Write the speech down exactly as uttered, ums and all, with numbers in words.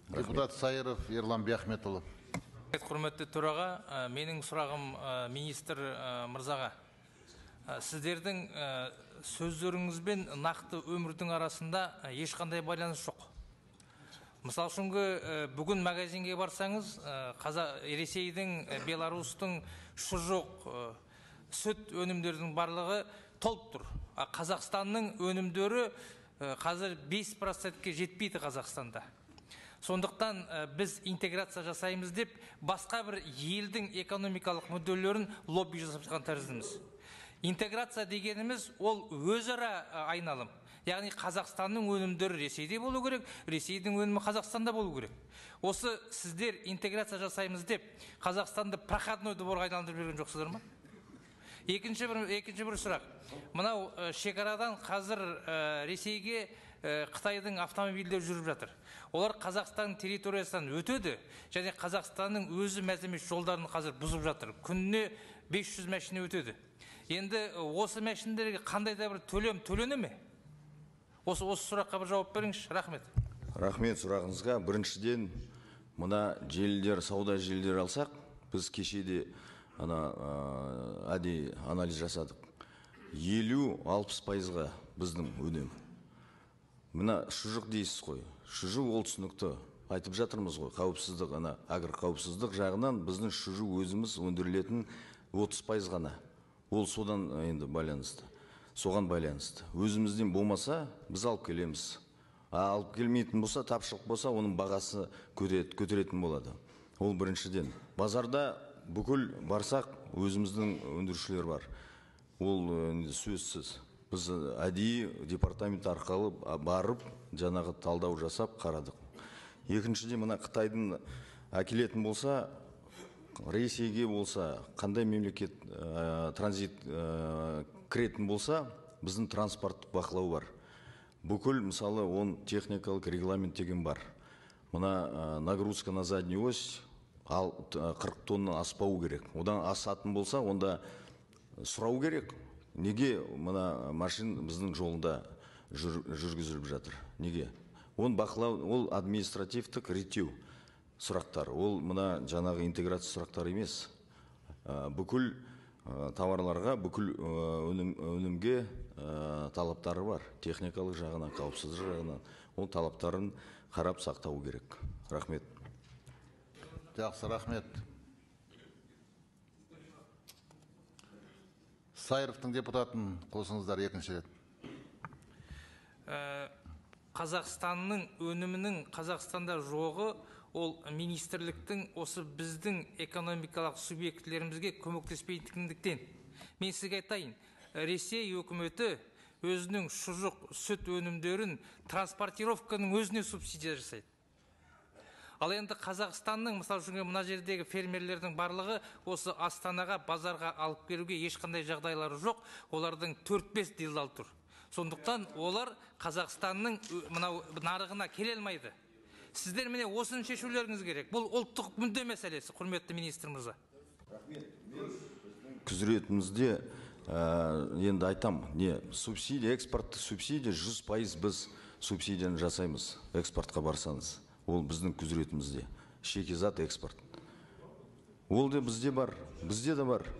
Депутат Сайыров Ерлан Бияхметұлы. Құрметті төраға, менің сұрағым министр мырзаға. Сіздердің сөздеріңізбен нақты өмірдің арасында ешқандай байланыс жоқ. Мысал үшін бүгін магазинге барсаңыз, Ресейдің, Беларусьтың шұжық, сүт өнімдердің барлығы толып тұр. Қазақстанның өнімдері қазір бес процентке жетпейді Қазақстанда. Сондықтан біз интеграция жасаймыз деп, басқа бір елдің экономикалық мүдделерін лобби жасап жатқан тәріздіміз. Интеграция дегеніміз ол өзара айналым. Яғни Қазақстанның өнімдері Ресейде болу керек, Ресейдің өнімі Қазақстанда болу керек. Осы сіздер интеграция жасаймыз деп, Қазақстанды проходной дворға айналдырып берген жоқсыздар ма? Екінші бір, екінші бір сұрақ. Мынау шекарадан қазір Ресейге Қытайдың автомобильдері жүріп жатыр. Олар Қазақстан территориясынан өтеді, және Қазақстанның өзі мәземеш жолдарын қазір бұзып жатыр. Күніне бес жүз машина өтеді. Енді осы машиналарға қандай да бір төлем төлене ме? Осы осы сұраққа бір жауап беріңізші. Рахмет. Рахмет сұрағыңызға. Біріншіден, мына желілер, сауда желілері алсақ, біз кешеде ана әдей анализ жасадық. елу алпыс пайызға біздің өнім. Мына шұжық дейсіз қой. Шұжық ол түсінікті. Айтып жатырмыз ғой, қауіпсіздік, ана агр қауіпсіздік жағынан біздің шұжық өзіміз өндірілетін отыз пайыз ғана. Ол содан енді байланысты. Соған байланысты. Өзімізден болмаса, біз алып келеміз. А алып келмейтін болса, тапшылық болса, оның бағасы көтеретін болады. Ол біріншіден. Базарда бүкіл барсақ, өзіміздің өндірушілер бар. Ол сөзсіз. Біз әдейі департамент арқылы барып, жаңағы талдау жасап қарадық. Екіншіден, мына Қытайдың әкелетін болса, Ресейге болса, қандай мемлекет транзит кіретін болса, біздің транспорттық бақылау бар. Бүкіл, мысалы, он техникалық регламент деген бар. Мына нагрузка на заднюю ось қырық тонна аспау керек. Одан асатын болса, онда сұрау керек. Неге мына машин біздің жолында жүргізіліп жатыр? Неге? Он бақылау, ол административтік реттеу сұрақтар. Ол мына жаңағы интеграция сұрақтар емес. Бүкіл товарларға, бүкіл өнімге талаптары бар. Техникалық жағынан, қауіпсіздік жағынан. Ол талаптарын қарап сақтау керек. Рахмет. Жақсы, рахмет. Сайыровтың депутатын қосыңыздар екінші рет. Қазақстанның өнімінің Қазақстанда жоғы, ол министрліктің осы біздің экономикалық субъектілерімізге көмектеспейтіндіктен. Мен сізге айтайын, Ресей өкіметі өзінің шұжық сүт өнімдерін транспортировканың өзіне субсидия жасайды. Ал енді Қазақстанның, мысалы үшін мына жердегі фермерлердің барлығы осы Астанаға, базарға алып келуге ешқандай жағдайлары жоқ, олардың төрт бес делдал тұр. Сондықтан олар Қазақстанның мынау нарығына келе алмайды. Сіздер міне осыны шешулеріңіз керек. Бұл ұлттық мүдде мәселесі, құрметті министр мырза. Күзіретімізде енді айтам, не субсидия, экспорттық субсидия жүз пайыз біз субсидияны жасаймыз, экспортқа барсаңыз. Ол біздің күзіретімізде. Шикізат экспорт. Ол да бізде бар, бізде де бар.